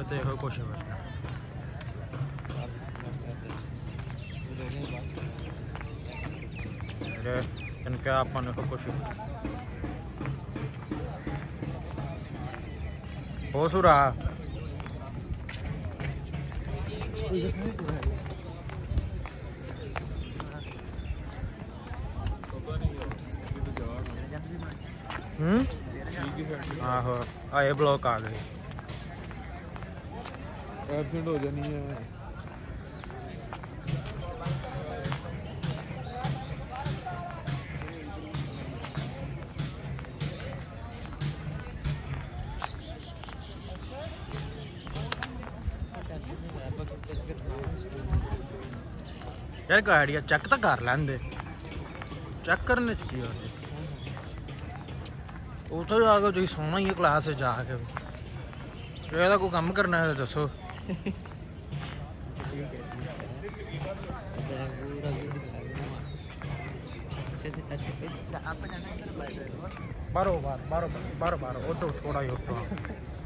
तो यह कुछ है इनके अपन कुछ हो सुरा आहो आए ब्लॉक आ गए एब्सेंट हो जानी है यार गाड़ियाँ चेक तो कर लेंदे चेक करने की उतो जाके तुम सोना ही है क्लास जाके ਇਹਦਾ कोई काम करना है दसो बारो बार उतो थोड़ा ही